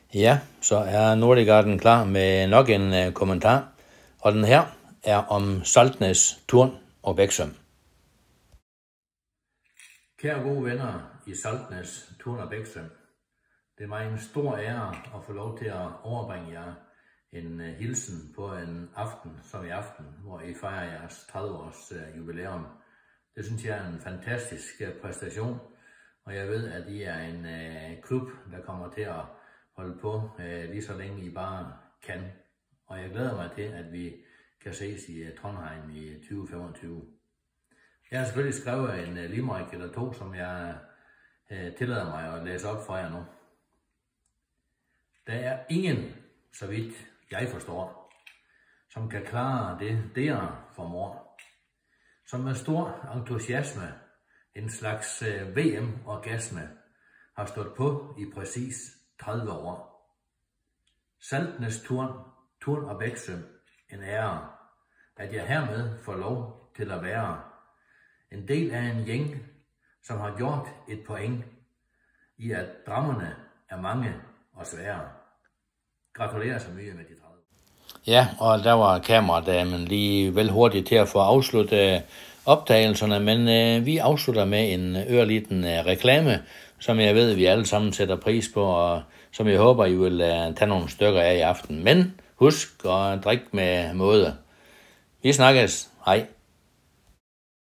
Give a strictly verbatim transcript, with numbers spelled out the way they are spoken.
Ja, så er Nordic-Garden klar med nok en uh, kommentar, og den her er om Saltnes, Turn og Bæksøm. Kære gode venner i Saltnes, Turn og Bæksøm, det er mig en stor ære at få lov til at overbringe jer en uh, hilsen på en aften som i aften, hvor I fejrer jeres tredive års uh, jubilæum. Det synes jeg er en fantastisk uh, præstation, og jeg ved, at I er en uh, klub, der kommer til at holde på uh, lige så længe I bare kan. Og jeg glæder mig til, at vi kan ses i uh, Trondheim i tyve femogtyve. Jeg har selvfølgelig skrevet en uh, limerick eller to, som jeg uh, tillader mig at læse op for jer nu. Der er ingen, så vidt jeg forstår, som kan klare det, dere formår, som med stor entusiasme, en slags V M-orgasme, har stået på i præcis tredive år. Saltnes, Turn, Turn og Bæksøm, en ære, at jeg hermed får lov til at være en del af en gæng, som har gjort et point i, at drammerne er mange og svære. Gratulerer så mye med de tredive. Ja, og der var kameradamen lige vel hurtigt til at få afsluttet optagelserne, men øh, vi afslutter med en øreliten øh, reklame, som jeg ved, vi alle sammen sætter pris på, og som jeg håber, I vil øh, tage nogle stykker af i aften. Men husk at drikke med måde. Vi snakkes. Hej.